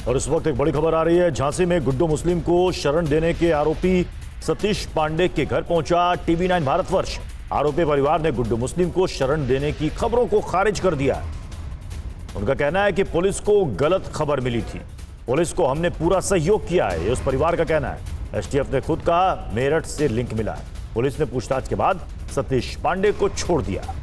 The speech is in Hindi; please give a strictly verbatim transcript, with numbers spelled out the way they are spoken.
और इस वक्त एक बड़ी खबर आ रही है। झांसी में गुड्डू मुस्लिम को शरण देने के आरोपी सतीश पांडे के घर पहुंचा टीवी नाइन भारतवर्ष। आरोपी परिवार ने गुड्डू मुस्लिम को शरण देने की खबरों को खारिज कर दिया है। उनका कहना है कि पुलिस को गलत खबर मिली थी, पुलिस को हमने पूरा सहयोग किया है, ये उस परिवार का कहना है। एसटीएफ ने खुद कहा मेरठ से लिंक मिला है। पुलिस ने पूछताछ के बाद सतीश पांडे को छोड़ दिया।